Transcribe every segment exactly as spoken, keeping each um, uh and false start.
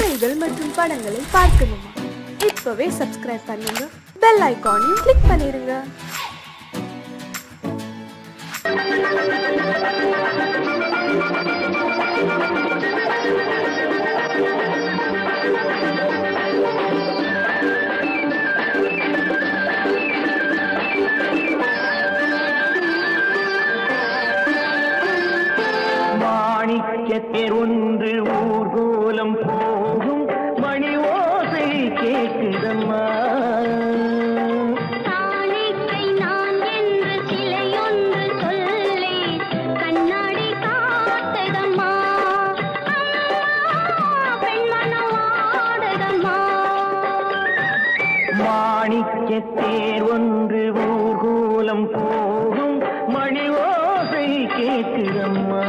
கதைகள் மற்றும் படங்களை பார்க்கணுமா? இப்பவே சப்ஸ்கிரைப் பண்ணுங்க, பெல் ஐகானையும் கிளிக் பண்ணிருங்க. மாணிக்கத்தேர் ஒன்று ஊர்கோலம் போகும் மணி ஓசை கேட்குதம்மா. காணிக்கை நான் என்று சிலையொன்று சொல்லி கண்ணாடி காட்டுதம்மா. பெண்மனம் ஆடுதம்மா. மாணிக்கத்தேர் ஒன்று ஊர்கோலம் போகும் மணி ஓசை கேட்குதம்மா.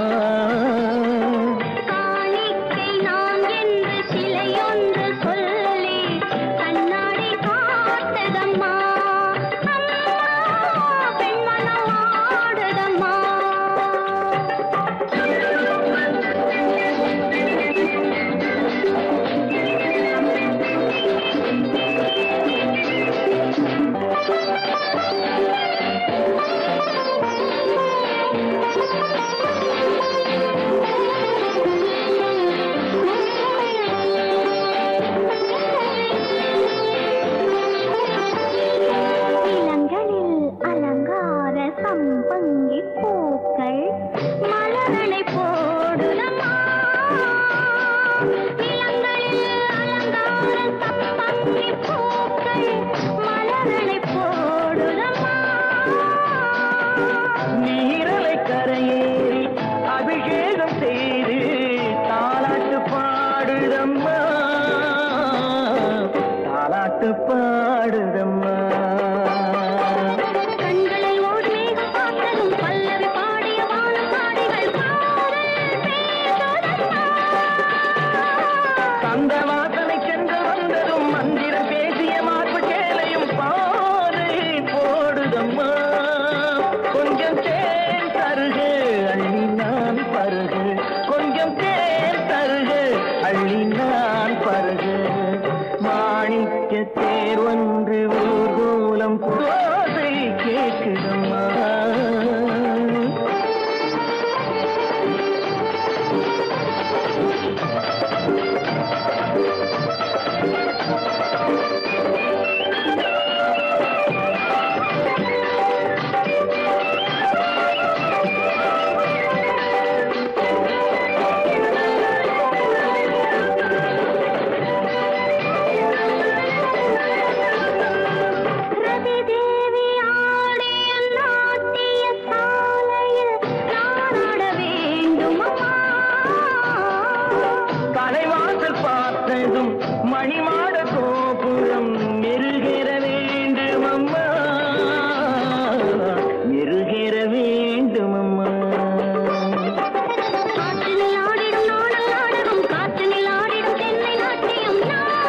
மாணிக்கத்தேர் ஒன்று ஊர்கோலம் போதை கேட்குதம்மா. மணிமாட கோபுரம் மெருகேற வேண்டும் அம்மா, மெருகேற வேண்டும் அம்மா. காற்றினில் ஆடிடும் நாடல் நாடகம், காற்றினில் ஆடிடும் தென்னை நாட்டியம்.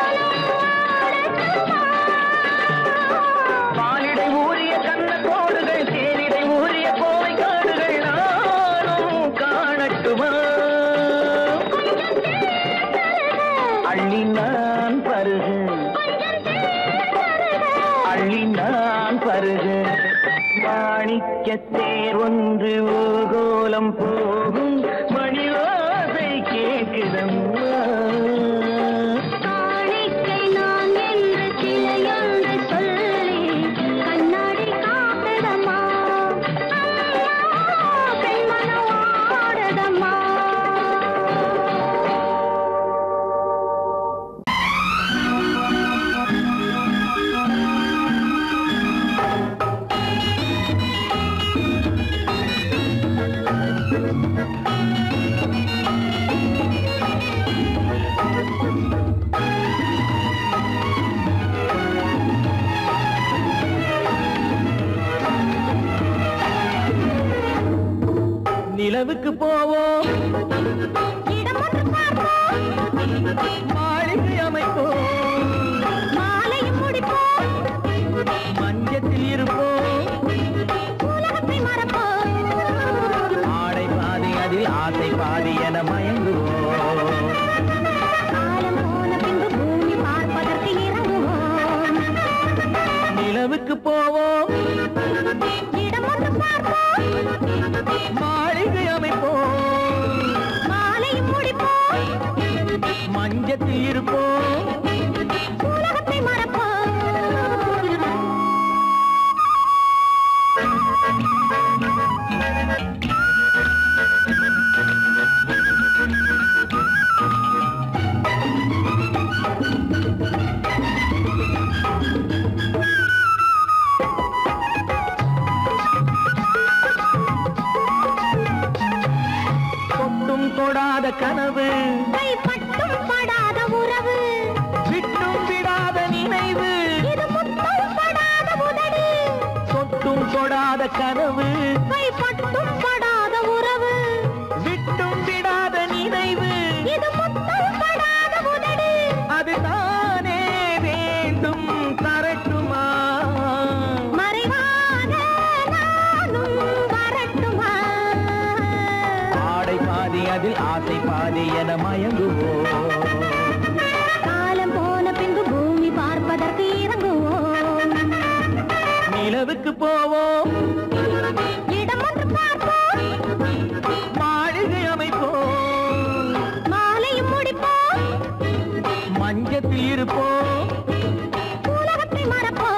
பாலிடை ஊறிய கண்ண கோடுகள், தேனிடை ஊறிய கோவை காடுகள் நானும் காணட்டுமா? அள்ளி நான் பருகு, அள்ளி நான் பருகு. மாணிக்கத்தேர் ஒன்று ஊர்கோலம் போகும் மணி ஓசை கேட்குதம்மா. காணிக்கை நான் என்று சிலையொன்று சொல்லி கண்ணாடி காட்டுதம்மா. பெண்மனம் ஆடுதம்மா. நிலவுக்கு போவோம், மாளிகை அமைப்போம், மாலையும் முடிப்போம், மஞ்சத்தில் இருப்போம், உலகத்தை மறப்போம். ஆடை பாதி அதில் ஆசை பாதி என மயங்குவோம். காலம் போன மஞ்சத்தில் இருப்போம் உலகத்தை மறப்போம் தொட்டும் தொடாத கனவு கைப்பட்டும் படாத உறவு விட்டும் விடாத நினைவு இது முத்தம் படாத உதடு தொட்டும் தொடாத கனவு கைப்பட்டும் படாத உறவு விட்டும் விடாத நினைவு இது முத்தம் படாத உதடு அதுதானே வேண்டும் தரட்டுமா மறைவாக நானும் வரட்டுமா ஆடை பாதி அதில் ஆசை பாதி என மயங்குவோம் காலம் போன பின்பு பூமி பார்ப்பதற்கு இறங்குவோம் நிலவுக்கு போவோம் இடம் ஒன்று பார்ப்போம் மாளிகை அமைப்போம் மாலையும் முடிப்போம் மஞ்சத்தில் இருப்போம் உலகத்தை மறப்போம்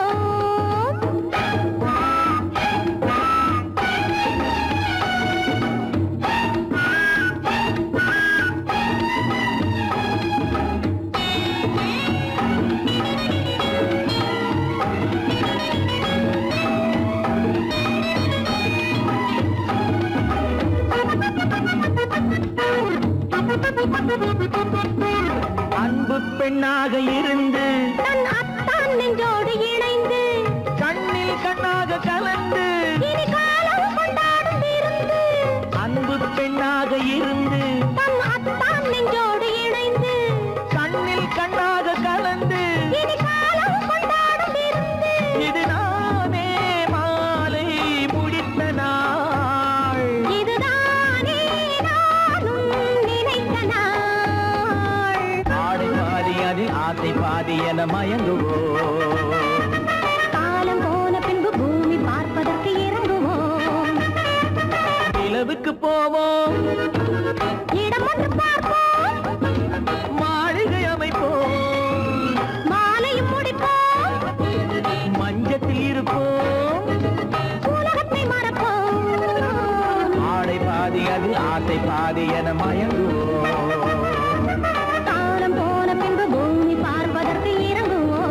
அன்பு பெண்ணாக இருந்து தன் அத்தான் நெஞ்சோடு இணைந்து கண்ணில் கண்ணாக கலந்து இனி காலம் கொண்டாடும் இருந்து அன்பு பெண்ணாக இருந்து தன் அத்தான் நெஞ்சோடு இணைந்து கண்ணில் கண்ணாக கலந்து இனி காலம் கொண்டாடும் இருந்து இதுதானே மாலை முடித்த நாள் இதுதானே நானும் நினைத்த நாள் ஆடை பாதி அதில் ஆசை பாதி என மயங்குவோம் காலம் போன பின்பு பூமி பார்ப்பதற்கு இறங்குவோம் நிலவுக்கு போவோம் இடம் ஒன்று பார்ப்போம் மாளிகை அமைப்போம் மாலையும் முடிப்போம் மஞ்சத்தில் இருப்போம் உலகத்தை மறப்போம் ஆடை பாதி அதில் ஆசை பாதி என மயங்குவோம் காலம் போன பின்பு பூமி பார்ப்பதற்கு இறங்குவோம்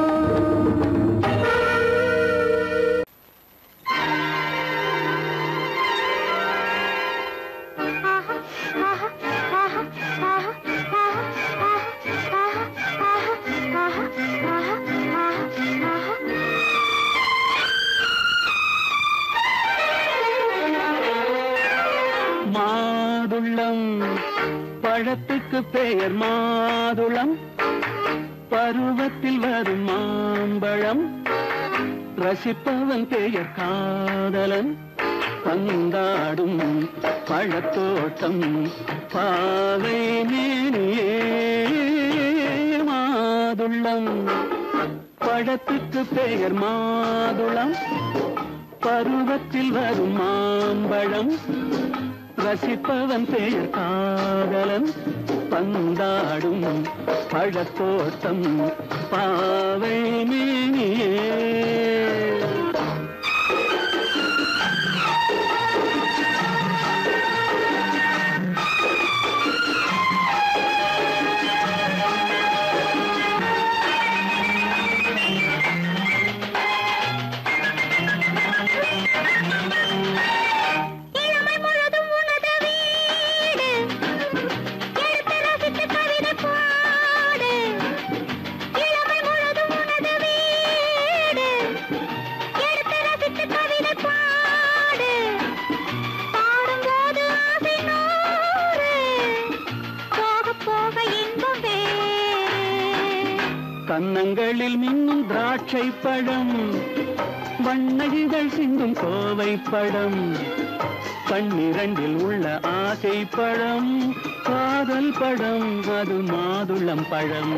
மாதுளம் பழத்துக்கு பெயர் மாதுளம் பருவத்தில் வரும் மாம்பழம் ரசிப்பவன் பெயர் காதலன் பந்தாடும் பழத்தோட்டம் பாவை மேனியே மாதுளம் பழத்துக்கு பெயர் மாதுளம் பருவத்தில் வரும் மாம்பழம் ரசிப்பவன் பெயர் காதலன் பந்தாடும் பழத்தோட்டம் பாவை மேனியே இளமை முழுதும் உனது வீடு எடுத்து ரசித்து கவிதை பாடு இளமை முழுதும் உனது வீடு எடுத்து ரசித்து கவிதை பாடு பாடும்போது ஆசை நூறு போக போக இன்பம் வேறு கன்னங்களில் மின்னும் திராட்சை பழம் வண்ணகிகள் சிந்தும் கோவை பழம் கண்ணிரண்டில் உள்ள ஆசை பழம் காதல் பழம் அது மாதுளம் பழம்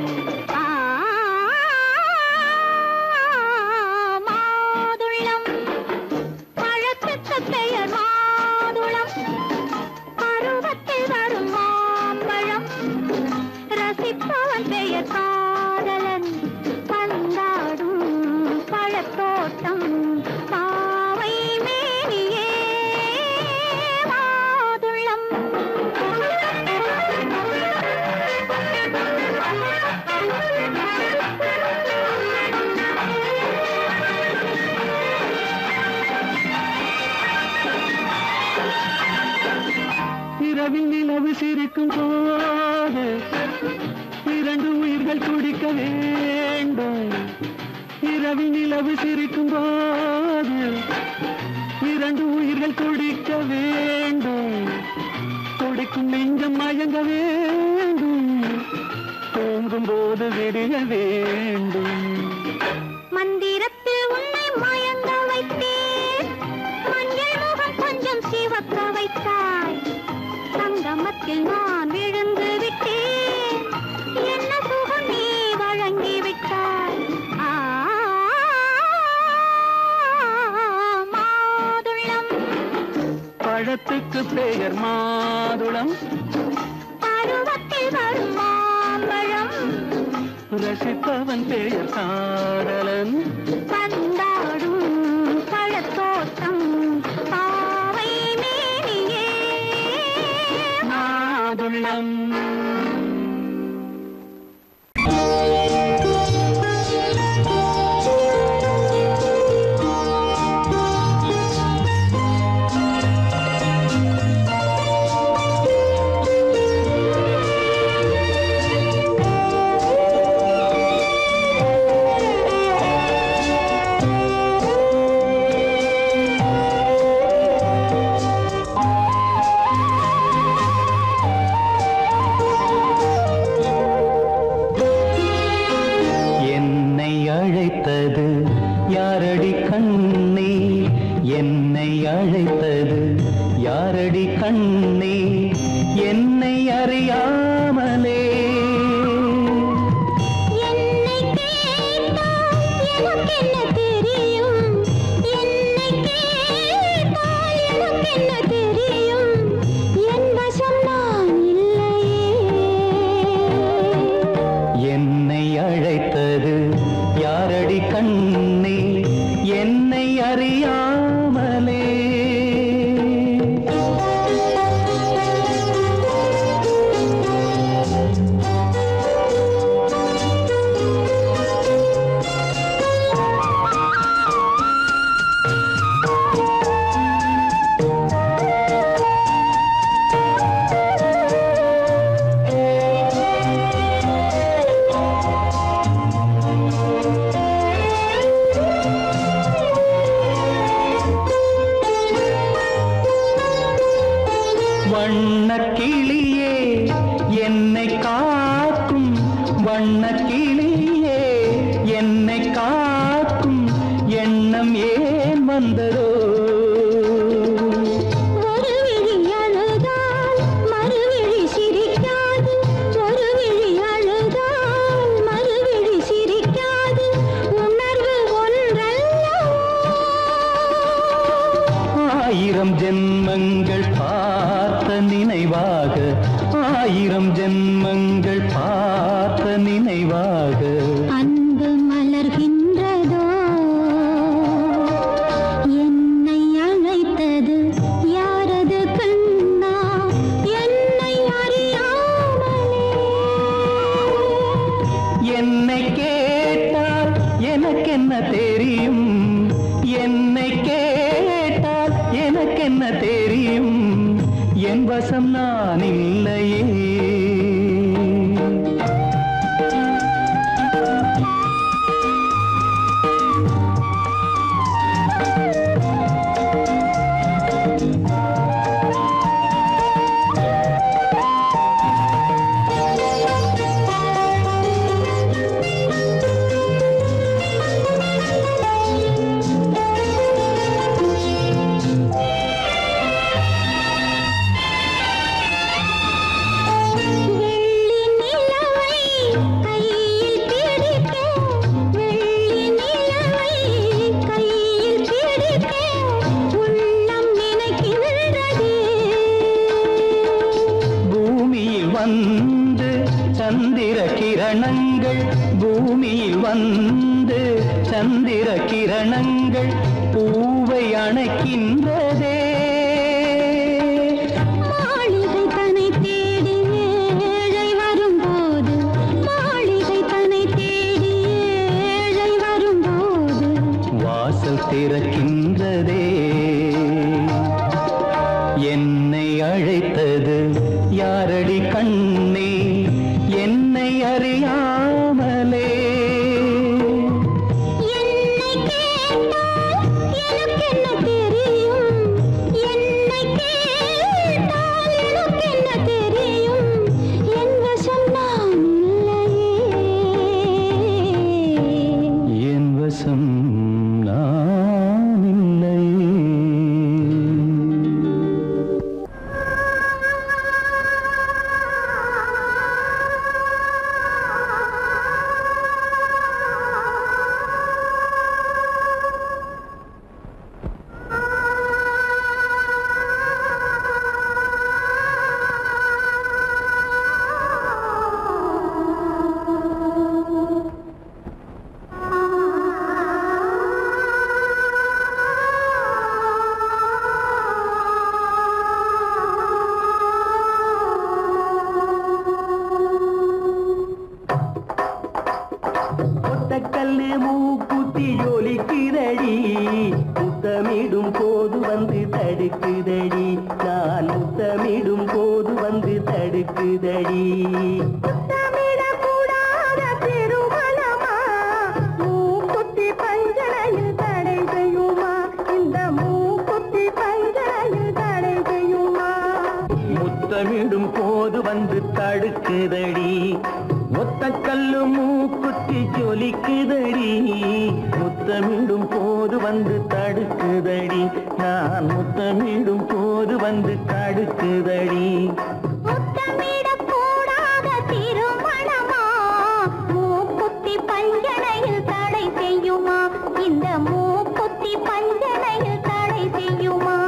மாதுளம் பழத்துக்கு பெயர் மாதுளம் பருவத்தில் வரும் மாம்பழம் ரசிப்பவன் பெயர் காதலன் பந்தாடும் பழத்தோட்டம் பாவை மேனியே மாதுளம் இரவில் நிலவு சிரிக்கும் போது இரண்டு உயிர்கள் துடிக்க வேண்டும். இரவில் நிலவு சிரிக்கும் போது இரண்டு உயிர்கள் துடிக்க வேண்டும். துடிக்கும் நெஞ்சம் மயங்க வேண்டும். தூங்கும் போது விடிய வேண்டும். மந்திரத்தில் உன்னை மயங்க வைத்தேன். மஞ்சள் முகம் கொஞ்சம் சிவக்க வைத்தாய். சங்கமத்தில் நான் விழுந்து விட்டேன். என்ன சுகம் நீ வழங்கி விட்டாய். ஆ, மாதுளம் பழத்துக்கு பெயர் மாதுளம். பருவத்தில் வரும் மாம்பழம். ரசிப்பவன் பெயர் காதலன் பந்தாடும் பழத்தோட்டம் பாவை மேனியே மாதுளம். யாரடி கண்ணே, என்னை அழைத்தது யாரடி கண்ணே, என்னை அறியாமலே. என்னை கேட்டால் எனக்கென்ன தெரியும், என்னை கேட்டால் எனக்கென்ன தெரியும், என் வசம் நான் இல்லையே. என்னை அழைத்தது யாரடி கண்ணே, என்னை அறியாமலே. வண்ணக்கிளியே என்னை காக்கும், வண்ணக்கிளியே என்னை காக்கும் எண்ணம் ஏன் வந்ததோ. ஒரு விழி அழுதால் மறுவிழி சிரிக்காது, ஒரு விழி அழுதால் மறுவிழி சிரிக்காது, உணர்வு ஒன்றல்லவோ. ஆயிரம் ஜென்மங்கள் பார்த்த நினைவாக, ஆயிரம் ஜென்மங்கள் பார்த்த நினைவாக அன்பு மலர்கின்றதோ. என்னை அழைத்தது யாரது கண்ணா, என்னை அறியாமலே. என்னை கேட்டால் எனக்கென்ன தெரியும், என்னை கேட்டால் எனக்கென்ன தெரியும், என் வசம் நான் இல்லையே. வந்து சந்த சந்திர கிரணங்கள் பூமியில் வந்து சந்திர கிரணங்கள் பூவை அணைக்கின்றதே. மாளிகை தன்னை தேடி ஏழை வரும்போது மாளிகை தன்னை தேடி ஏழை வரும்போது வாசல் திறக்கின்றதே. என்னை அழைத்தது யாரடி கண்ணே என்னை அறியாமலே. என்னை கேட்டால் எனக்கென்ன தெரியும் என்னை கேட்டால் எனக்கென்ன தெரியும் என் வசம் நான் இல்லையே. என் வசம் நான் இல்லை. ஒத்தக்கல்லு மூக்குத்தி ஜொலிக்குதடி முத்தமிடும் போது வந்து தடுக்குதடி. நான் முத்தமிடும் போது வந்து தடுக்குதடி. முத்தமிடக்கூடாத திருமணமா மூக்குத்தி பஞ்சனையில் தடை செய்யுமா இந்த மூக்குத்தி பஞ்சனையில் தடை செய்யுமா. முத்தமிடும் போது வந்து தடுக்குதடி. ஒத்தக்கல்லு மூக்குத்தி ஜொலிக்குதடி முத்தமிடும் போது வந்து தடுக்குதடி. நான் முத்தமிடும் போது வந்து தடுக்குதடி. முத்தமிடக்கூடாத திருமணமா மூக்குத்தி பஞ்சனையில் தடை செய்யுமா இந்த மூக்குத்தி பஞ்சனையில் தடை செய்யுமா.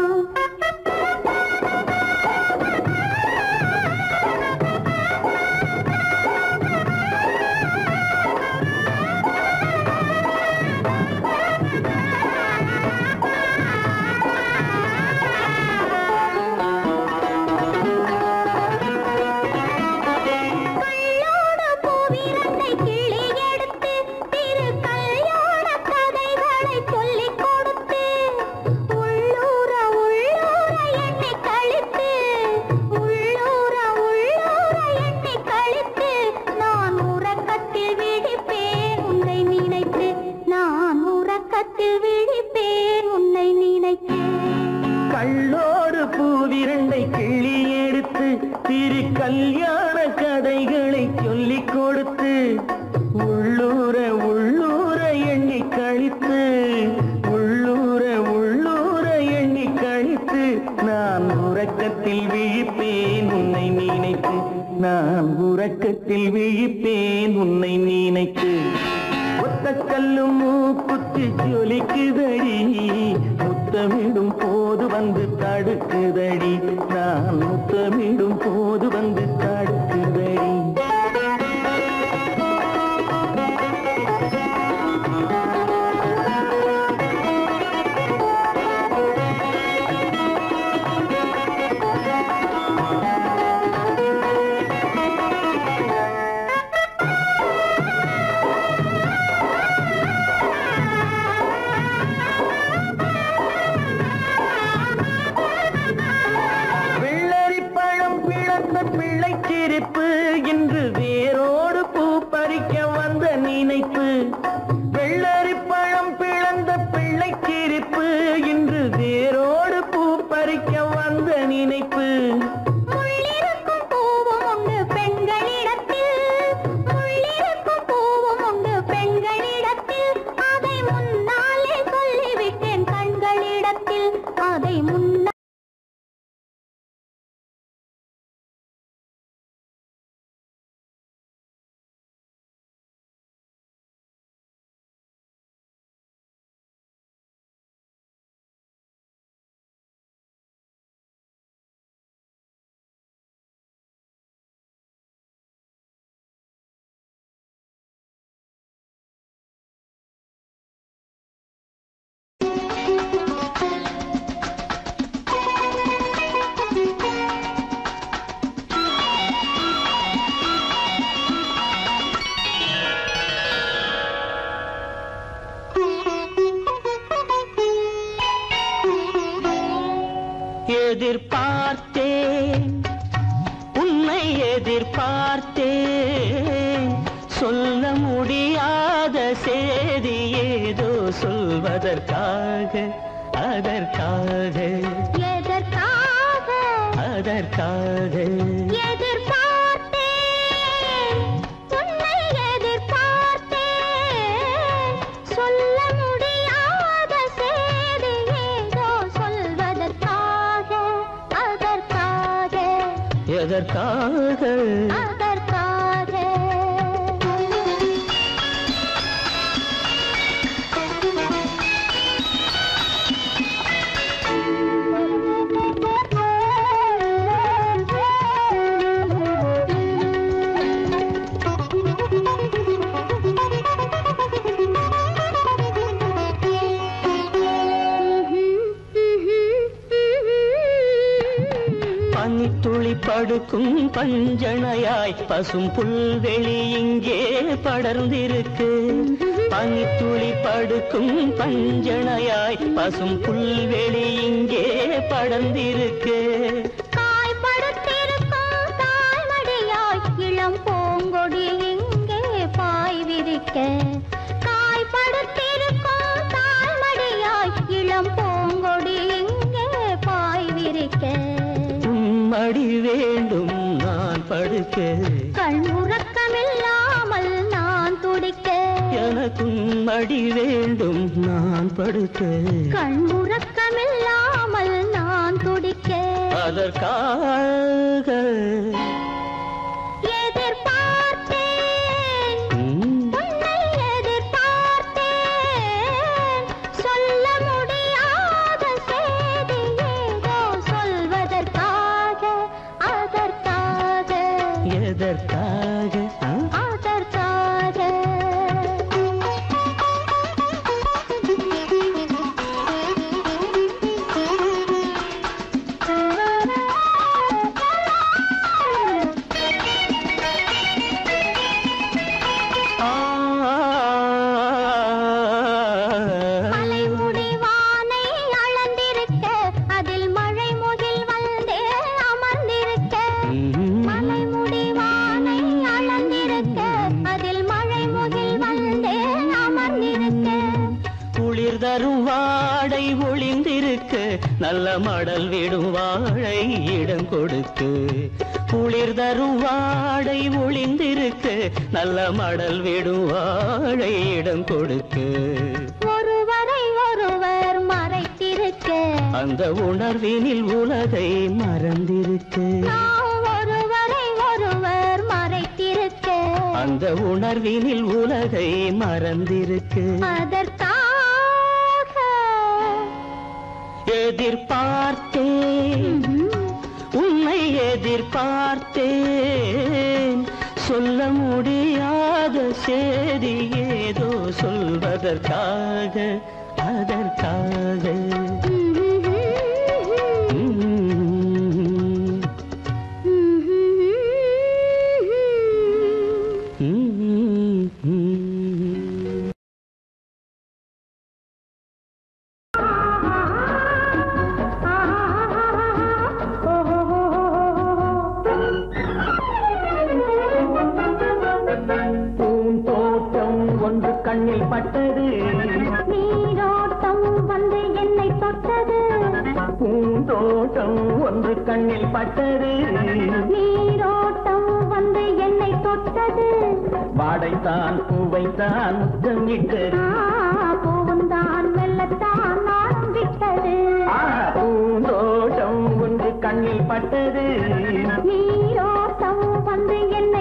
கள்ளோடு பூவிரண்டை கிள்ளி எடுத்து திரு கல்யாண கதைகளை சொல்லிக் கொடுத்து உள்ளூர உள்ளூர எண்ணி கழித்து உள்ளூர உள்ளூர எண்ணி கழித்து நான் உறக்கத்தில் விழிப்பேன் உன்னை நினைத்து. நான் உறக்கத்தில் விழிப்பேன் உன்னை நினைத்து. ஒத்தக்கல்லு மூக்குத்தி ஜொலிக்குதடி முத்தமிடும் போது வந்து தடுக்குதடி. நான் முத்தமிடும் போது வந்து தடுக்குதடி. பிள்ளைச்சிறு சேதி ஏதோ சொல்வதற்காக அதற்காக எதற்காக அதற்காக எதிர்பார்த்தேன் உன்னை எதிர்பார்த்தேன் சொல்ல முடியாத செய்தி ஏதோ சொல்வதற்காக அதற்காக எதற்காக அதற்காக பனித்துளி படுக்கும் பஞ்சணையாய் பசும் புல்வெளி இங்கே படர்ந்திருக்கு பனித்துளி படுக்கும் பஞ்சணையாய் பசும் புல்வெளி இங்கே படர்ந்திருக்கு காய்படுத்திருக்கும் தாய்மடியாய் இளம் பூங்கொடி இங்கே பாய் விரிக்க காய்படுத்திருக்கும் தாய்மடியாய் இளம் பூங்கொடி இங்கே பாய் விரிக்க மடி வேண்டும் நான் படுக்க கண் உறக்கமில்லாமல் நான் துடிக்க எனக்கும் மடி வேண்டும் நான் படுக்க கண் உறக்கமில்லாமல் நான் துடிக்க அதற்காக எதிர்பார்த்தேன் ம், உன்னை எதிர்பார்த்தேன் சொல்ல முடியாத செய்தி ஏதோ சொல்வதற்காக அதற்காக எதற்காக ஆ? அதற்காக மலைமுடி வானை அளந்திருக்க அதில் மழை முகில் வந்தே அமர்ந்திருக்க மலைமுடி வானை அளந்திருக்க அதில் மழை முகில் வந்தே அமர்ந்திருக்க குளிர் தரும் வாடை ஒளிந்திருக்க நல்ல மடல் விடும் வாழை இடம் கொடுக்கு குளிர் தரும் வாடை ஒளிந்திருக்க நல்ல மடல் விடும் வாழை இடம் கொடுக்கு ஒருவரை ஒருவர் மறைத்திருக்க அந்த உணர்வினில் உலகை மறந்திருக்கு நாம் ஒருவரை ஒருவர் மறைத்திருக்க அந்த உணர்வினில் உலகை மறந்திருக்கு அதற்காக எதிர்பார்த்தேன் உன்னை எதிர்பார்த்தேன் சொல்ல முடியாத செய்தி ஏதோ சொல்வதற்காக அதற்காக ம். பூந்தோட்டம் ஒன்று கண்ணில் பட்டது நீரோட்டம் வந்து என்னை தொட்டது பூந்தோட்டம் ஒன்று கண்ணில் பட்டது நீரோட்டம் வந்து என்னை தொட்டது வாடைத்தான் பூவைத்தான் முத்தமிட்டது பூவுந்தான் மெல்லத்தான் நானும் விட்டது பூந்தோட்டம் ஒன்று கண்ணில் பட்டது நீரோட்டம் வந்து என்னை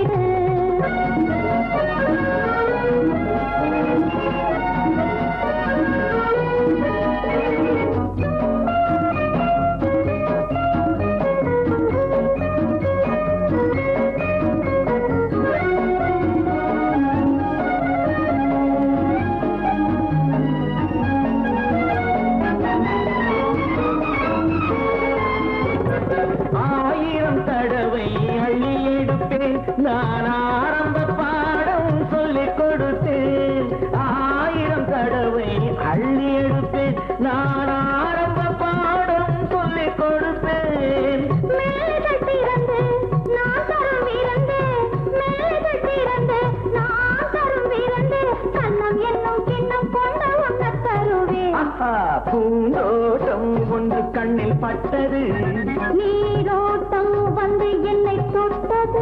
ஆயிரம் தடவை அள்ளி எடுப்பேன் நான் ஆரம்ப பாடம் சொல்லிக் கொடுத்தேன் ஆயிரம் தடவை அள்ளி எடுப்பேன் நான் ஆரம்ப பாடம் சொல்லிக் கொடுப்பேன் மேலைகள் திறந்து நான் தரும் விருந்து மேலைகள் திறந்து நான் தரும் விருந்து கண்ணம் பூந்தோட்டம் ஒன்று கண்ணில் பட்டது, நீரோட்டம் வந்து என்னை தொட்டது.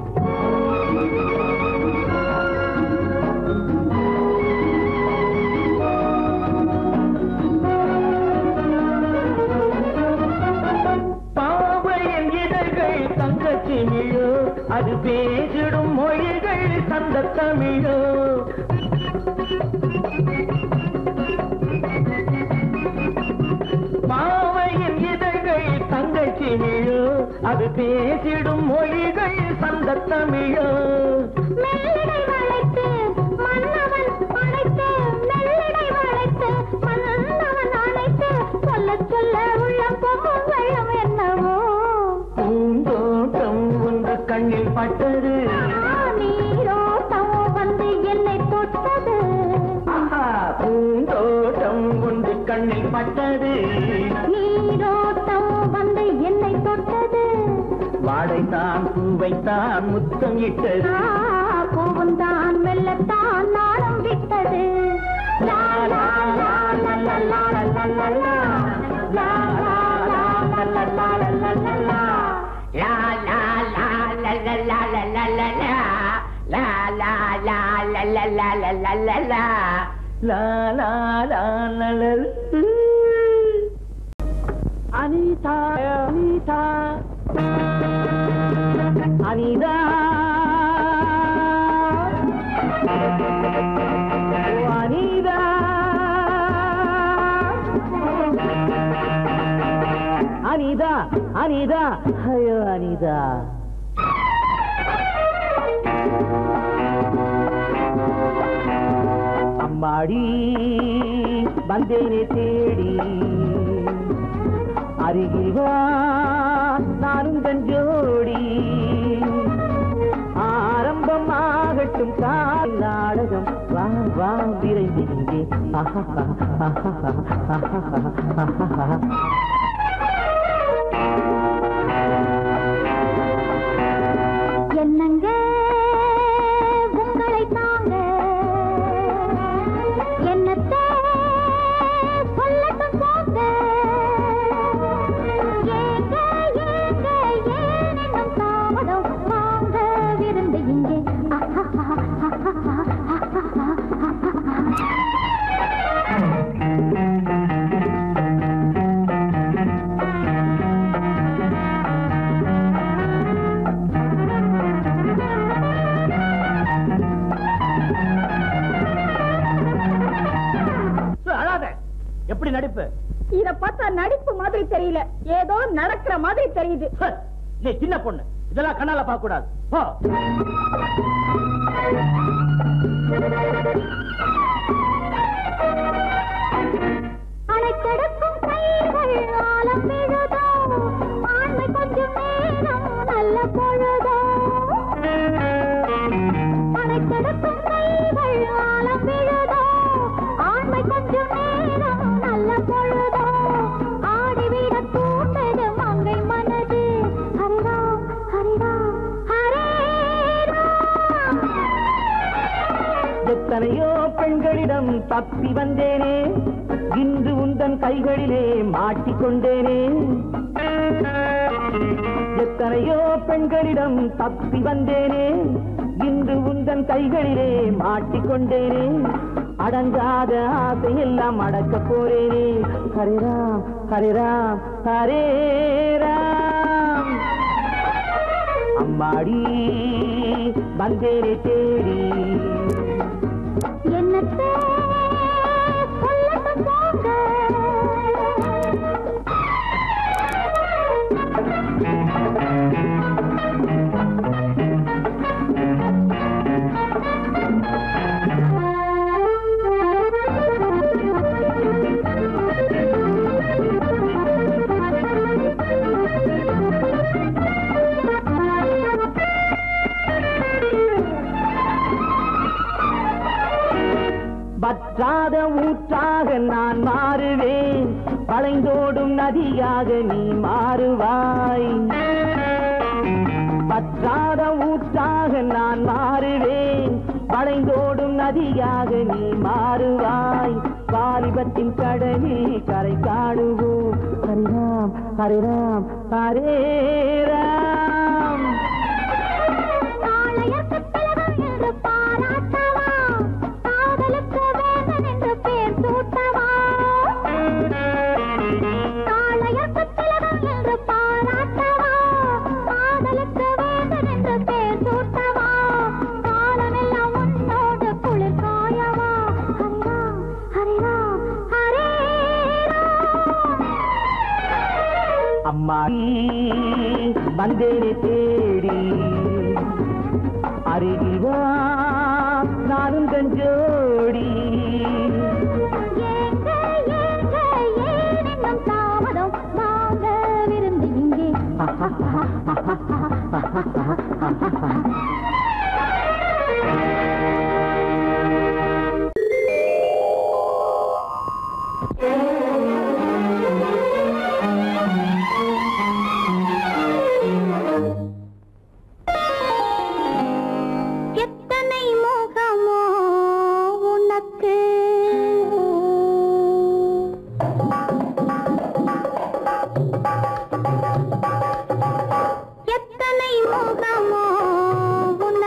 பாவையின் இதழ்கள் தங்கச்சிமிழோ, அது பேசிடும் மொழிகள் தந்த தமிழோ. பாவையின் இதழ்கள் தங்கச்சிமிழோ, அது பேசிடும் மொழிகள் தந்த தமிழோ. மெல்லிடை வளைத்து மன்னவன் அழைத்து, மெல்லிடை வளைத்து மன்னவன் அழைத்து, சொல்ல சொல்ல உள்ளம் பொங்கும் வெள்ளம் என்னவோ. பூந்தோட்டம் ஒன்று கண்ணில் பட்டது, நீரோட்டம் வந்து என்னை தொட்டது. பூந்தோட்டம் ஒன்று கண்ணில் பட்டது, நீரோட்டம் வந்து என்னை தொட்டது. வாடைத்தான் பூவைத்தான் முத்தம் இட்டது, பூவுந்தான் மெல்லத்தான் நாளம் விட்டது. லா லா லா லா லா லா லா லா லா. லா லா லா லா லா லா லா லா லா. La la la la la la la la la la. La la la la la la la la la la. லா லா லா லா லா. அனிதா அனிதா அனிதா அனிதா அனிதா அனிதா ஐயோ அனிதா. அம்மாடி வந்தேனே தேடி, அருகில் வா நானும் தஞ்சோடி. ஆரம்பமாகட்டும் கால் நாடகம், வா வா விரைந்து இங்கே. என்னங்க உங்களை தாங்க என்னத்தை சொல்லட்டும் போங்க. ஏங்க ஏங்க ஏனென்னும் தாமதம், வாங்க விருந்து இங்கே. எப்படி நடிப்பு? இத பார்த்தா நடிப்பு மாதிரி தெரியல, ஏதோ நடக்கிற மாதிரி தெரியுது. நீ சின்ன பொண்ணு, இதெல்லாம் கண்ணால பார்க்க கூடாது. அணைத்தெடுக்கும் கைகள் ஆழம் விழுதோ, ஆண்மை கொஞ்சம் நேரம் நல்ல பொழுதோ. அணைத்தெடுக்கும் கைகள் ஆழம் விழுதோ, ஆண்மை கொஞ்சம் நேரம் நல்ல பொழுதோ. ஆடிவிட தூண்டது மங்கை மனது, ஹரிராம் ஹரிராம் ஹரே ராம். எத்தனையோ பெண்களிடம் தப்பி வந்தேனே, இன்று உந்தன் கைகளிலே மாட்டிக்கொண்டேனே. எத்தனையோ பெண்களிடம் தப்பி வந்தேனே, இன்று உந்தன் கைகளிலே மாட்டிக்கொண்டேனே. அடங்காத ஆசையெல்லாம் அடக்க போறேனே. ஹரிராம் ஹரிராம் ஹரே ராம். அம்மாடி வந்தேனே தேடி, என்னத்தை சொல்லட்டும் போங்க. வற்றாத ஊற்றாக நான் மாறுவேன், வளைந்தோடும் நதியாக நீ மாறுவாய். வற்றாத ஊற்றாக நான் மாறுவேன், வளைந்தோடும் நதியாக நீ மாறுவாய். வாலிபத்தின் கடலில் கரை காணுவோம். ஹரிராம் ஹரிராம் ஹரே ராம். அம்மா வந்தேனே தேடி அருகில் வா நானும் கஞ்சோடி. தாமதம் வாங்க விருந்து இங்கே. எத்தனை மோகமோ உனக்கு, எத்தனை மோகமோ உனக்கு.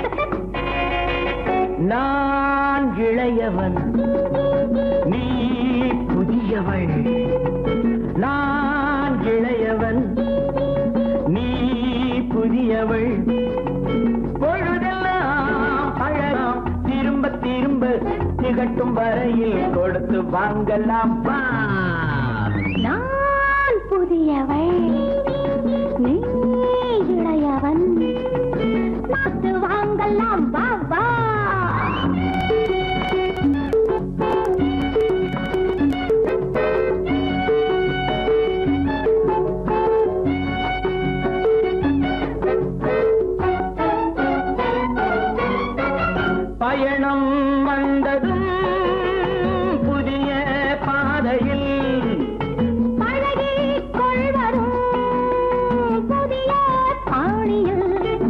நான் இளையவன் நீ புதியவள் நான் இளையவன் நீ புதியவள் பொழுதெல்லாம் பழகம் திரும்ப திரும்ப திகட்டும் வரையில் கொடுத்து வாங்கலாம் வா நான் புதியவள் நீ இளையவன் பார்த்து வாங்கலாம் வா வா பயணம் வந்ததும் புதிய பாதையில் பழகிக் கொள்வதும் புதிய பாணியில்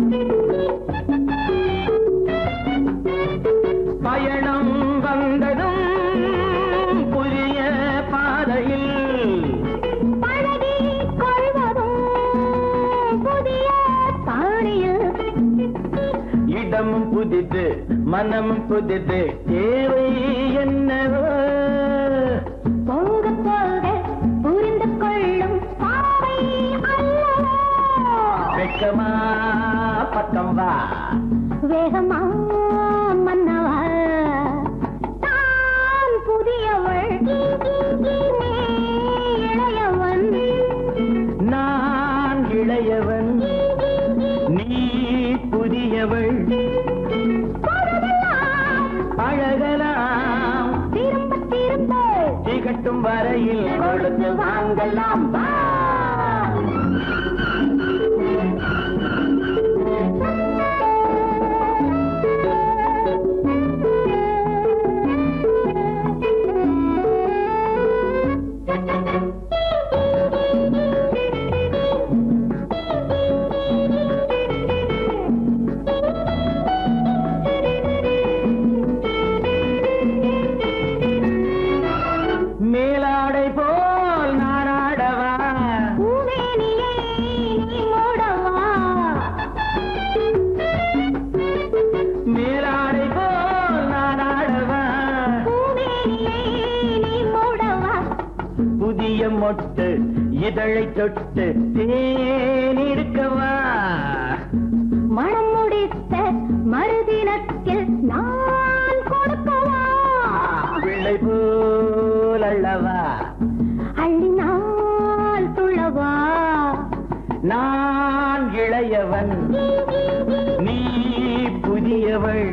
பயணம் வந்ததும் புதிய பாதையில் பழகிக் கொள்வதும் புதிய பாணியில் இடமும் புதிது மனமும் புதிது தேவை என்னவோ போக போக புரிந்து கொள்ளும் பாவை அல்லவோ வெக்கமா பக்கம் வா வேகமா மன்னவா தான் புதியவள் நீ இளையவன் நான் இளையவன் நீ புதியவள் பழகலாம் திரும்ப திரும்ப திகட்டும் வரையில் கொடுத்து வாங்கலாம் வா மேலாடை போல் நாராடவா பூமேனியை நீ மூடவா மேலாடை போல் நாராடவா பூமேனியை நீ மூடவா புதிய மொட்டு இதழை தொட்டு தேனிருக்கவா மனம் முடித்த மறுதினத்தில் நான் கொடுக்கவா பிள்ளை போல் அல்லவா அள்ளினால் துள்ளவா நான் இளையவன் நீ புதியவள்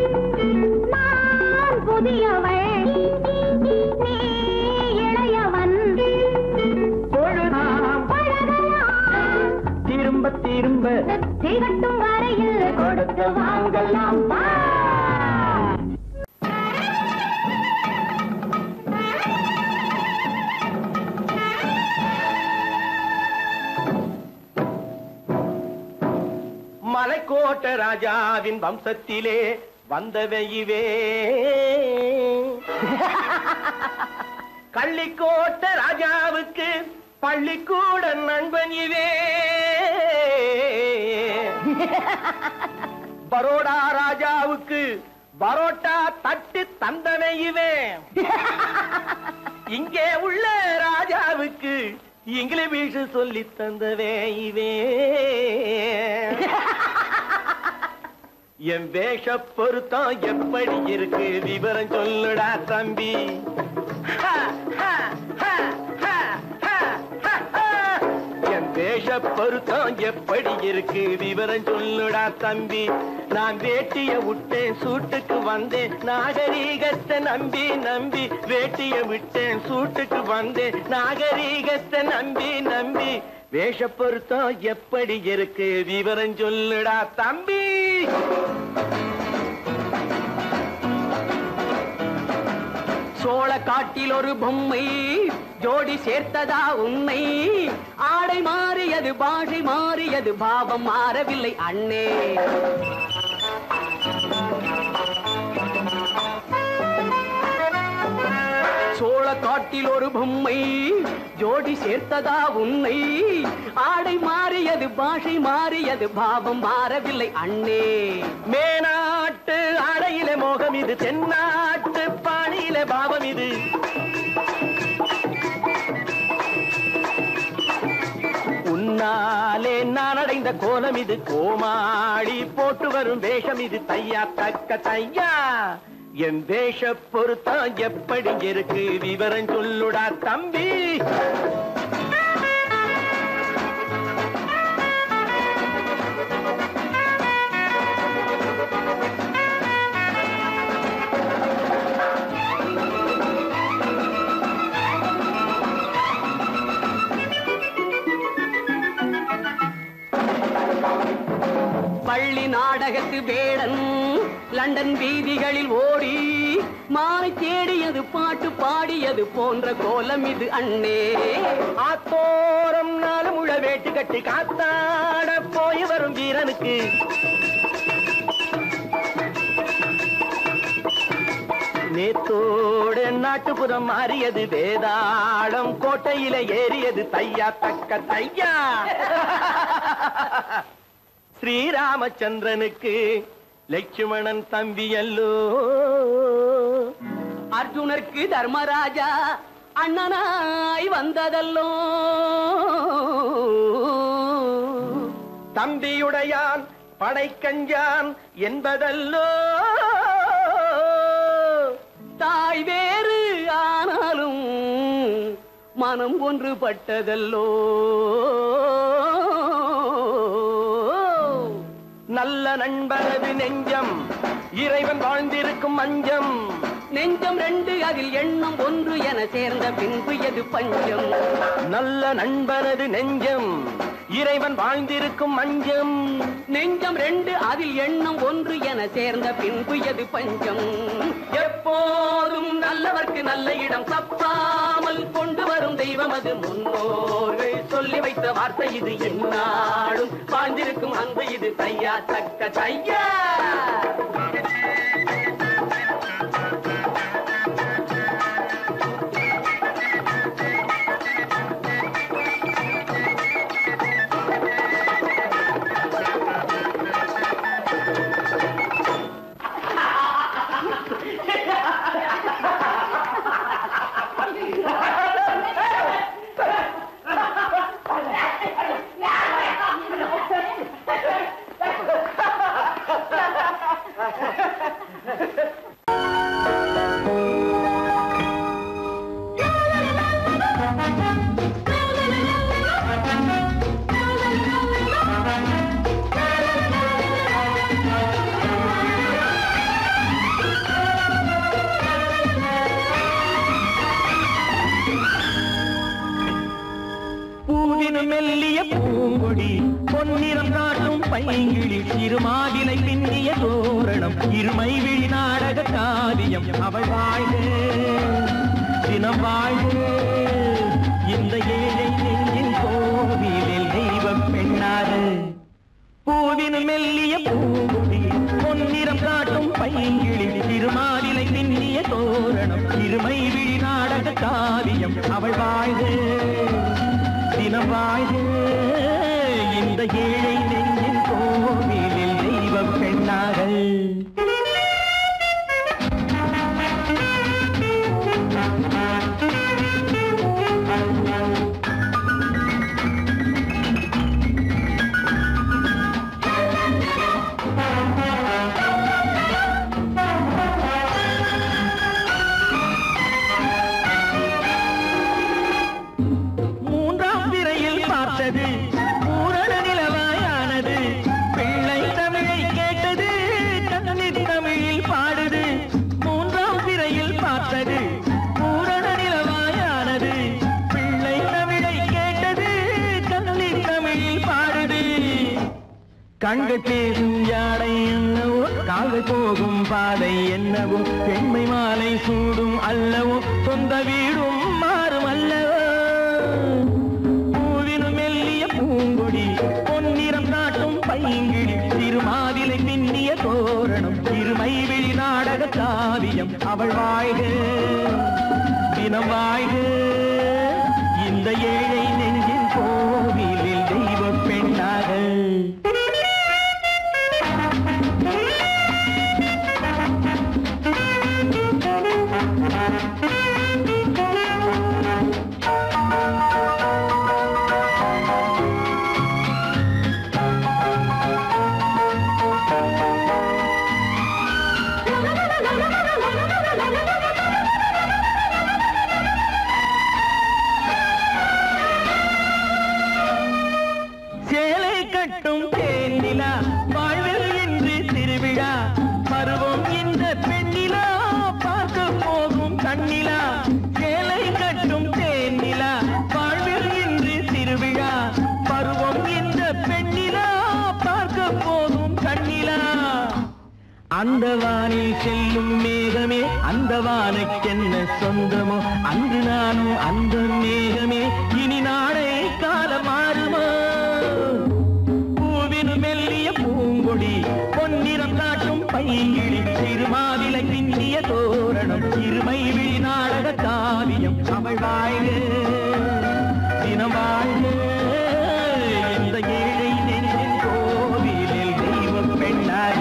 நான் புதியவள் நீ இளையவன் பொழுதாம் பழகலாம் திரும்ப திரும்ப திகட்டும் வரையில் கொடுத்து வாங்கலாம் வா மலைக்கோட்ட ராஜாவின் வம்சத்திலே வந்தவையுவே கள்ளிக்கோட்ட ராஜாவுக்கு பள்ளிக்கூட நண்பன் இவே பரோடா ராஜாவுக்கு பரோட்டா தட்டு தந்தனை இவே இங்கே உள்ள ராஜாவுக்கு இங்கிலீஷ் சொல்லி தந்தவே இவே என் வேஷ பொருத்தம் எப்படி இருக்கு விவரம் சொல்லுடா தம்பி என் வேஷ பொருத்தம் எப்படி இருக்கு விவரம் சொல்லுடா தம்பி நான் வேட்டிய விட்டேன் சூட்டுக்கு வந்தேன் நாகரீகத்தை நம்பி நம்பி வேட்டிய விட்டேன் சூட்டுக்கு வந்தேன் நாகரீகத்தை நம்பி நம்பி வேஷ பொருத்தம் எப்படி இருக்கு விவரம் சொல்லுடா தம்பி சோழ காட்டில் ஒரு பொம்மை ஜோடி சேர்த்ததா உண்மை ஆடை மாறியது பாஷை மாறியது பாவம் மாறவில்லை அண்ணே சோழ காட்டில் பாட்டில் ஒரு பொம்மை ஜோடி சேர்த்ததா உன்னை ஆடை மாறியது பாஷை மாறியது பாவம் மாறவில்லை அண்ணே மேனாட்டு ஆடையிலே மோகம் இது தென்னாட்டு பாணியிலே பாவம் இது உன்னாலே நான் அடைந்த கோலம் இது கோமாளி போட்டு வரும் வேஷம் இது தையா தக்க தையா என் வேஷ பொருத்தம் எப்படி இருக்கு விவரம் சொல்லுடா தம்பி பள்ளி நாடகத்து வேடன் லண்டன் வீதிகளில் ஓடி மாலை தேடியது பாட்டு பாடியது போன்ற கோலம் இது அண்ணே ஆத்தோரம் நாலு முழ வேட்டு கட்டி காத்தாட போய் வரும் வீரனுக்கு நேத்தோடு நாட்டுப்புறம் மாறியது வேதாளம் கோட்டையில ஏறியது தையா தக்க தையா ஸ்ரீராமச்சந்திரனுக்கு லட்சுமணன் தம்பி அல்லோ அர்ஜுனருக்கு தர்மராஜா அண்ணனாய் வந்ததல்லோ தம்பியுடையான் படைக்கஞ்சான் என்பதல்லோ தாய் வேறு ஆனாலும் மனம் ஒன்றுபட்டதல்லோ நல்ல நண்பனது நெஞ்சம் இறைவன் வாழ்ந்திருக்கும் மஞ்சம் நெஞ்சம் ரெண்டு அதில் எண்ணம் ஒன்று என சேர்ந்த பின்பு எது பஞ்சம் நல்ல நண்பனது நெஞ்சம் இறைவன் வாழ்ந்திருக்கும் மஞ்சம் நெஞ்சம் ரெண்டு அதில் எண்ணம் ஒன்று என சேர்ந்த பின்பு எது பஞ்சம் எப்போதும் நல்லவர்க்கு நல்ல இடம் தப்பாமல் கொண்டு வரும் தெய்வம் அது முன்னோர்கள் சொல்லி வைத்த வார்த்தை இது எந்நாளும் வாழ்ந்திருக்கும் அந்த இது தையா தக்க தையா மெல்லிய பூங்கொடி பொன்னிறம் காட்டும் பைங்கிழி திருமாதிலை பின்னிய தோரணம் இருமை விழி நாடக காவியம் அவள் வாழ்க தினம் வாழ்க இந்த ஏழை நெஞ்சின் கோவிலில் தெய்வம் பெண்ணாக பூவின் மெல்லிய பூங்கொடி பொன்னிறம் காட்டும் பைங்கிழி திருமாதிலை பின்னிய தோரணம் இருமை விழி நாடக காவியம் அவள் வாழ்க தினம் வாழ்க இந்த ஏழை நெஞ்சின் கோவிலில் தெய்வம் பெண்ணாக பூரண நிலவாயானது பிள்ளை தமிழை கேட்டது கண்ணீர் தமிழில் பாடுது மூன்றாம் பிறையில் பார்த்தது பூரண நிலவாயானது பிள்ளை தமிழை கேட்டது கண்ணீர் தமிழில் பாடுது கண்கள் பேசும் யாடை என்னவோ கால்கள் போகும் பாதை என்னவோ பெண்மை மாலை சூடும் அல்லவோ சொந்த வீடும் மாறும் அல்லவோ பூங்கொடி பொன்னிறம் காட்டும் பைங்கிழி திருமாதிலை பின்னிய தோரணம் இருமை விழி நாடக காவியம் அவள் வாழ்க தினம் வாழ்க இந்த ஏழை நெஞ்சின் கோவிலில் தெய்வ பெண்ணாக. சேலை கட்டும் தேனிலா வாழ்வில் இன்று திருவிழா பருவம் இந்த பெண்ணிலா பார்க்க போகும் கண்ணிலா. சேலை கட்டும் தேனிலா வாழ்வில் இன்று திருவிழா பருவம் இந்த பெண்ணிலா பார்க்க போகும் கண்ணிலா. அந்த வானில் செல்லும் மேகமே அந்த வானுக்கென்ன சொந்தமோ அன்று நானும் அந்த மேகமே இனி நாளை காலம் மாறுமோ. மெல்லிய பூங்கொடி பொன்னிறம் காட்டும் பைங்கிழி சிறுமாவிலை பின்னிய தோரணம் இருமை விழி நாடக காவியம் அவள் வாழ்க தினம் வாழ்க இந்த ஏழை நெஞ்சின் கோவிலில் தெய்வ பெண்ணாக.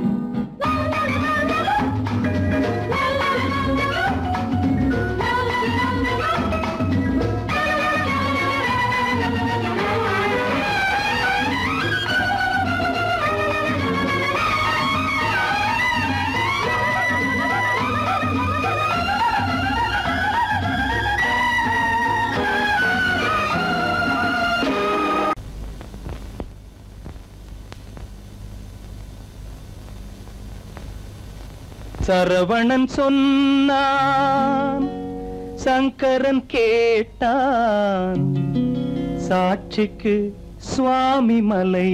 சரவணன் சொன்னான் சங்கரன் கேட்டான் சாட்சிக்கு சுவாமி மலை.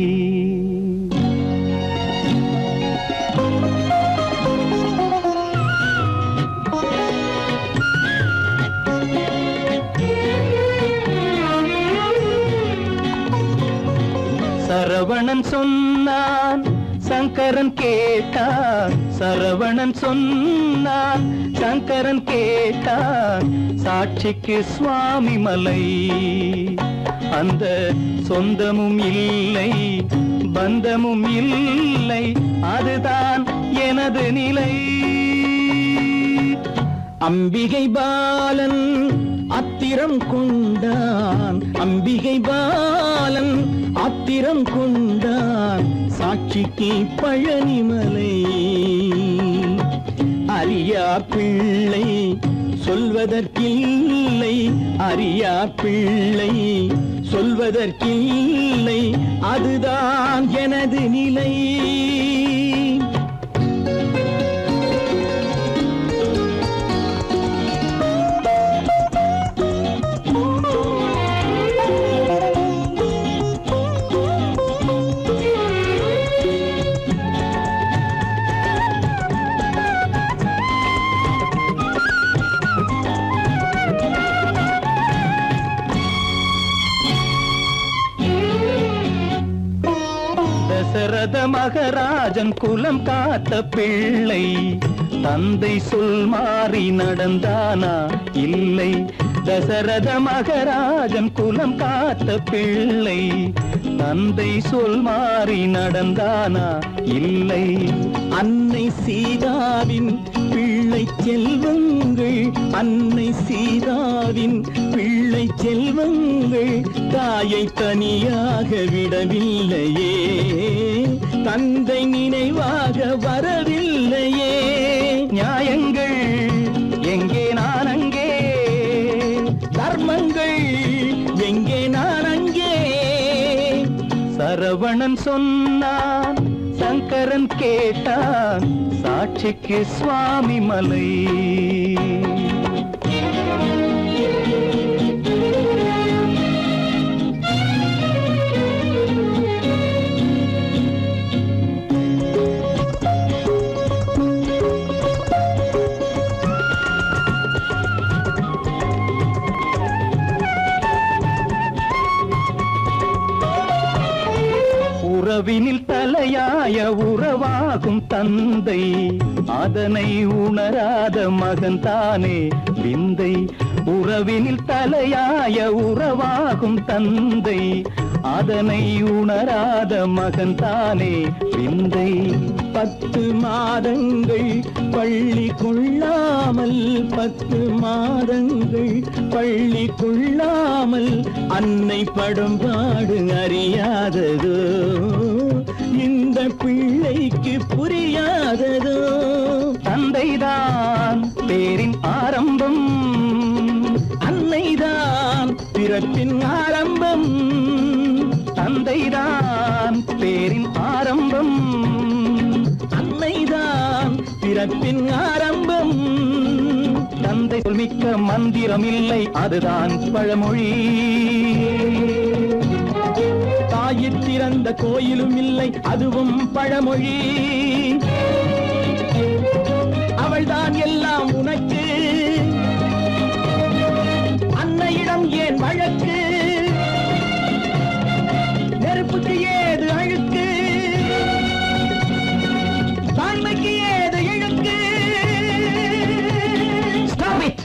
சரவணன் சொன்னான் சங்கரன் கேட்டான் சரவணன் சொன்னான் சங்கரன் கேட்டான் சாட்சிக்கு சுவாமி மலை. அந்த சொந்தமும் இல்லை பந்தமும் இல்லை அதுதான் எனது நிலை. அம்பிகை பாலன் அத்திரம் கொண்டான் அம்பிகை பாலன் அத்திரம் கொண்டான் சாட்சிக்கு பழனிமலை. அறியா பிள்ளை சொல்வதற்கில்லை அறியா பிள்ளை சொல்வதற்கில்லை அதுதான் எனது நிலை. தசரத மகராஜன் குலம் காத்த பிள்ளை தந்தை சொல் மாறி நடந்தானா இல்லை. தசரத மகராஜன் குலம் காத்த பிள்ளை தந்தை சொல் மாறி நடந்தானா இல்லை. அன்னை சீதாவின் பிள்ளை செல்வங்கள் அன்னை சீதாவின் பிள்ளை செல்வங்கள் தாயை தனியாக விடவில்லையே தந்தை நினைவாக வரவில்லையே. நியாயங்கள் எங்கே நான் அங்கே தர்மங்கள் எங்கே நான் அங்கே. சரவணன் சொன்னான் சங்கரன் கேட்டான் சாட்சிக்கு சுவாமி மலை. உறவினில் தலை தலையாய உறவாகும் தந்தை அதனை உணராத மகன் தானே விந்தை உறவினில் தலையாய உறவாகும் தந்தை அதனை உணராத மகன் தானே விந்தை பத்து மாதங்கள் பள்ளி கொள்ளாமல் பத்து மாதங்கள் பள்ளி கொள்ளாமல் அன்னை படும் பாடு அறியாததோ இந்த பிள்ளைக்கு புரியாததோ தந்தைதான் பேரின் ஆரம்பம் அன்னைதான் பிறப்பின் ஆரம்பம் தந்தைதான் பேரின் ஆரம்பம் அன்னைதான் பிறப்பின் ஆரம்பம் தந்தை சொல்மிக்க மந்திரம் இல்லை அதுதான் பழமொழி தாயிற் திறந்த கோயிலும் இல்லை அதுவும் பழமொழி அவள்தான் எல்லாம் உனக்கு அன்னையிடம் ஏன் வழக்கு நெருப்புக்கு ஏது அழுக்கு தாய்மைக்கு ஏது இழுக்கு Stop it!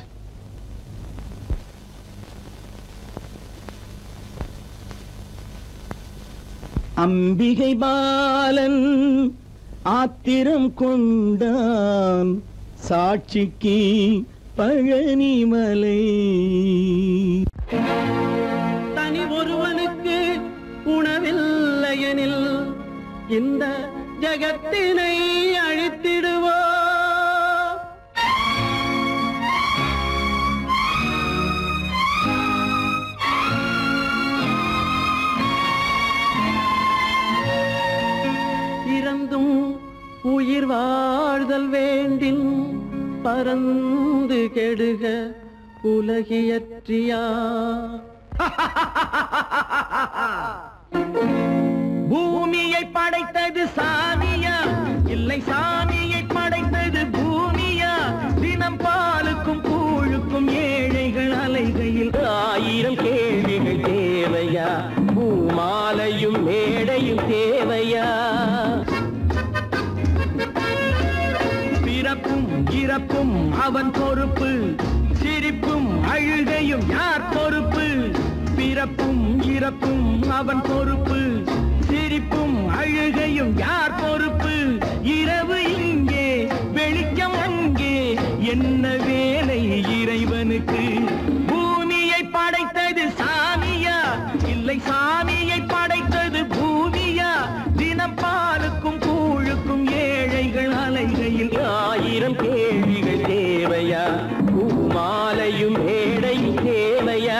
அம்பிகை பாலன் ஆத்திரம் கொண்டான் சாட்சிக்கு பழனிமலை தனி ஒருவனுக்கு உணவில்லையெனில் இந்த ஜகத்தினை அழித்திடுவோ இறந்தும் உயிர் வாழ்தல் வேண்டின் பறந்து கெடுக உலகியற்றியா பூமியை படைத்தது சாமியா இல்லை சாமியை படைத்தது பூமியா தினம் பாலுக்கும் கூழுக்கும் ஏழைகள் அலைகையில் ஆயிரம் கேள்விகள் தேவையா பூமாலையும் மேடையும் தேவையா பிறப்பும் இறப்பும் அவன் பொறுப்பு சிரிப்பும் அழுகையும் யார் பொறுப்பு பிறப்பும் இறப்பும் அவன் பொறுப்பு சிரிப்பும் அழுகையும் யார் பொறுப்பு இரவு இங்கே வெளிச்சம் அங்கே என்ன வேலை இறைவனுக்கு பூமியை படைத்தது சாமியா இல்லை சாமியை படைத்தது பூமியா தினம் பாலுக்கும் கூழுக்கும் ஏழைகள் அலைகையில் ஆயிரம் கேள்விகள் தேவையா பூமாலையும் மேடையும் தேவையா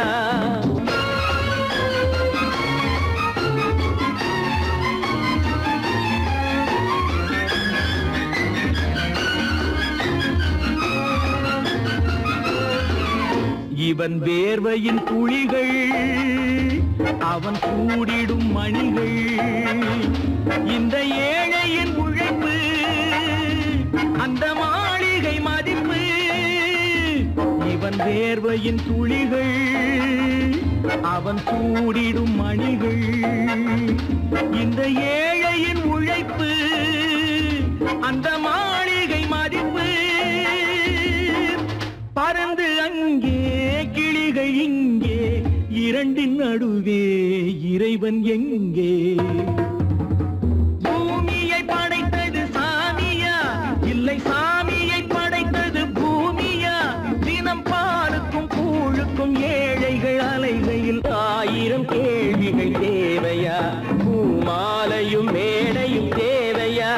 இவன் வேர்வையின் துளிகள் அவன் கூடிடும் மணிகள் இந்த ஏழையின் உழைப்பு அந்த மாளிகை மதிப்பு இவன் வேர்வையின் துளிகள் அவன் கூடிடும் மணிகள் இந்த ஏழையின் உழைப்பு அந்த மாளிகை மதிப்பு பறந்து அங்கே கிளிகள் இங்கே இரண்டின் நடுவே இறைவன் எங்கே பூமியை படைத்தது சாமியா இல்லை சாமியை படைத்தது பூமியா தினம் பாலுக்கும் கூழுக்கும் ஏழைகள் அலைகையில் ஆயிரம் கேள்விகள் தேவையா பூமாலையும் மேடையும் தேவையா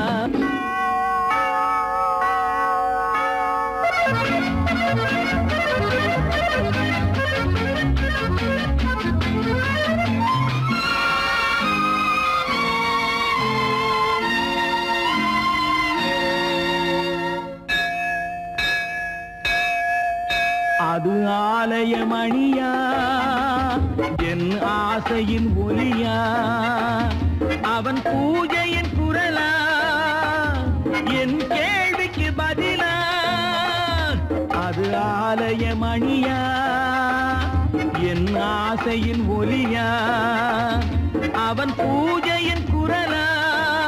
அது ஆலயமணியா என் ஆசையின் ஒலியா அவன் பூஜையின் குரலா என் கேள்விக்கு பதிலா அது ஆலயமணியா என் ஆசையின் ஒலியா அவன் பூஜையின் குரலா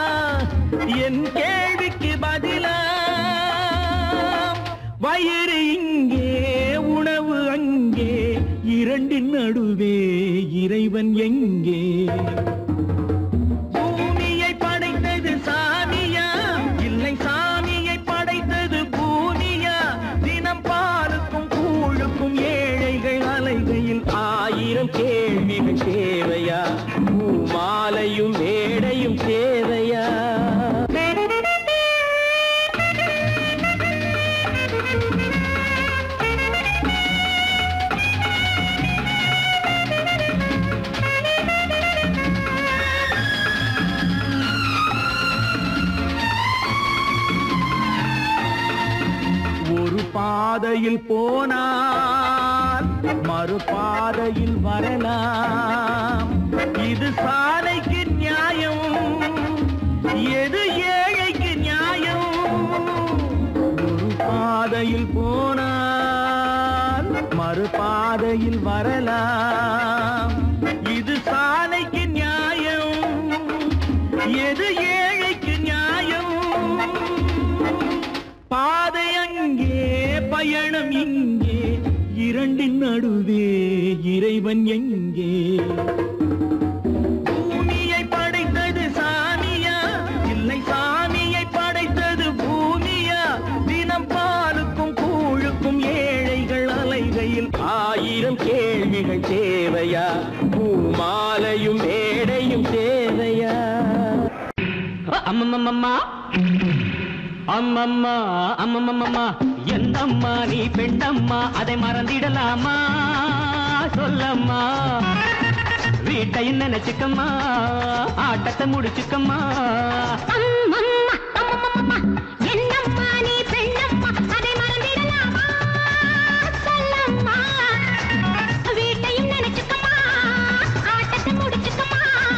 இறைவன் எங்கே? பூமியை படைத்தது சாமியா, இல்லை சாமியை படைத்தது பூமியா? தினம் பாலுக்கும் கூழுக்கும் ஏழைகள் அலைகையில் ஆயிரம் கேள்விகள் தேவையா? பூமாலையும் மேடையும் தேவையா? பாதையில் போனால் மறுபாதையில் வரலாம். இது சாலைக்கு நியாயம், எது ஏழைக்கு நியாயம்? ஒரு பாதையில் போனால் மறுபாதையில் வரலாம். இது சாலைக்கு நியாயம், எது ஏழைக்கு நியாயம்? பாதை அங்கே, பயணம் இங்கே, இரண்டின் நடுவே இறைவன் எங்கே? பூமியை படைத்தது சாமியா, இல்லை சாமியை படைத்தது பூமியா? தினம் பாலுக்கும் கூழுக்கும் ஏழைகள் அலைகையில் ஆயிரம் கேள்விகள் தேவையா? பூமாலையும் மேடையும் தேவையா? அம்மம்மம்மா அம்மம்மா அம்மம்மம்மா, என்னம்மா நீ பெண்ணம்மா, அதை மறந்திடலாமா? சொல்லம்மா, வீட்டையும் நினைச்சுக்கம்மா, ஆட்டத்தை முடிச்சுக்கம்மா. அம்மம்மா அம்மம்மம்மா, என்னம்மா நீ பெண்ணம்மா, அதை மறந்திடலாமா? சொல்லம்மா, வீட்டையும் நினைச்சுக்கம்மா, ஆட்டத்தை முடிச்சுக்கம்மா.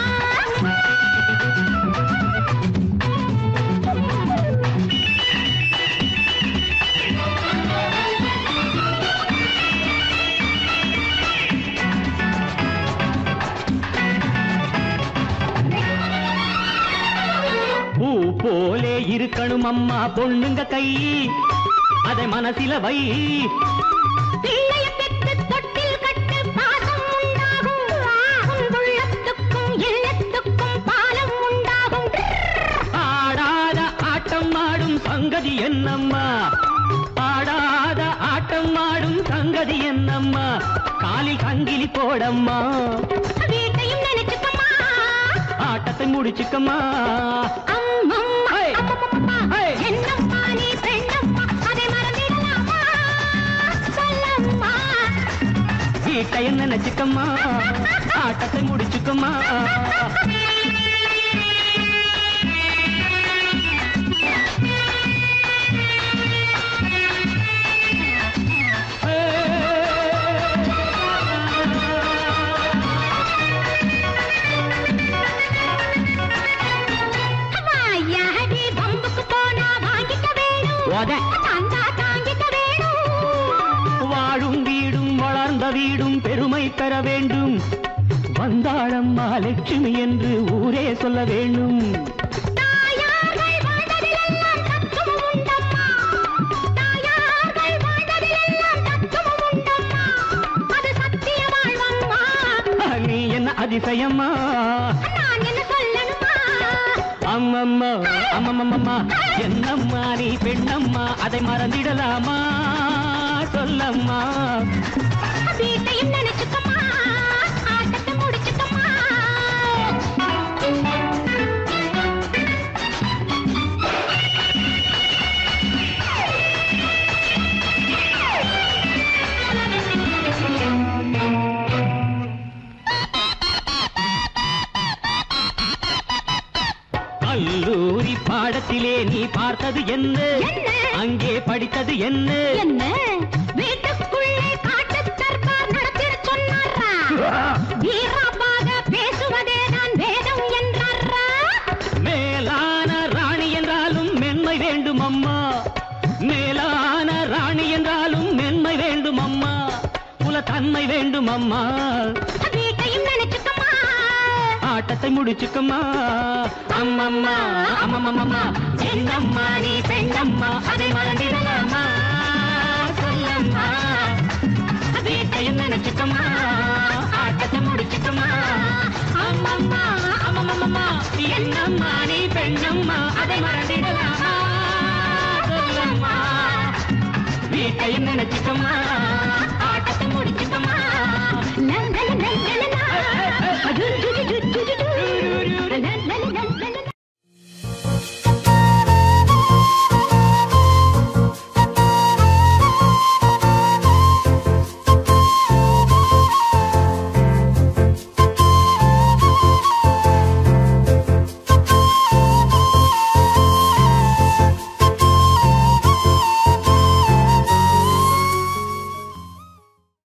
போலே இருக்கணும் அம்மா பொண்ணுங்க கை, அதை மனசில வை. பிள்ளைய பெற்று தொட்டில் கட்டு பாசம் உண்டாகும், உள்ளத்துக்கும் எண்ணத்துக்கும் பாலம் உண்டாகும். ஆடாத ஆட்டம் ஆடும் சங்கதி என்னம்மா, ஆடாத ஆட்டம் ஆடும் சங்கதி என்னம்மா? காலில் சங்கிலி போடம்மா, வீட்டையும் நினைச்சுக்கம்மா, ஆட்டத்தை முடிச்சுக்கம்மா. அம்மம்மா அம்மம்மா, என்னம்மா நீ பெண்ணம்மா, அதை மறந்திடலாமா? சொல்லம்மா, வீட்டையும் நினைச்சுக்கம்மா, ஆட்டத்தை முடிச்சுக்கம்மா. வாயாடி பம்புக்கு போனா வாங்கிக்க வேணும், தந்தா தாங்கிக்க வேணும். வாழும் வீடும் வளர்ந்த வீடும் பெருமை பெற வேண்டும். வந்தாளம்மா லட்சுமி என்று ஊரே சொல்ல வேண்டும். தாயார்கள் வாழ்ந்ததிலெல்லாம் தத்துவம் உண்டம்மா, தாயார்கள் வாழ்ந்ததிலெல்லாம் தத்துவம் உண்டம்மா, அது சத்திய வாழ்வம்மா. நீ என்ன அதிசயம்மா, நான் என்ன சொல்லணுமா? அம்மம்மா அம்மம்மம்மா, என்னம்மா நீ பெண்ணம்மா, அதை மறந்திடலாமா? சொல்லம்மா, வீட்டையும் நினைச்சுக்கம்மா, ஆட்டத்தை முடிச்சுக்கம்மா. கல்லூரி பாடத்திலே நீ பார்த்தது என்ன? அங்கே படித்தது என்ன? என்ன வீட்டுக்குள்ளே காட்டு தர்பார் நடத்திட சொன்னாரா? வீரமாக பேசுவதே தான் வேதம் என்றாரா? மேலான ராணி என்றாலும் மென்மை வேண்டும் அம்மா, மேலான ராணி என்றாலும் மென்மை வேண்டும் அம்மா, குல தன்மை வேண்டும் அம்மா. வீட்டையும் நினைச்சுக்கம்மா, ஆட்டத்தை முடிச்சுக்கம்மா. அம்மம்மா அம்மம்மம்மா, என்னம்மா நீ பெண்ணம்மா, அதை மறந்திடலாமா? சொல்லம்மா, வீட்டையும் நினைச்சுக்கம்மா, ஆட்டத்தை ஆசை முடிச்சுக்குமா அம்மம்மா அம்மம்மம்மா என்னம்மா நீ பெண்ணம்மா அதை மறந்திடலாமா சொல்லம்மா வீட்டையும் நினைச்சுக்கம்மா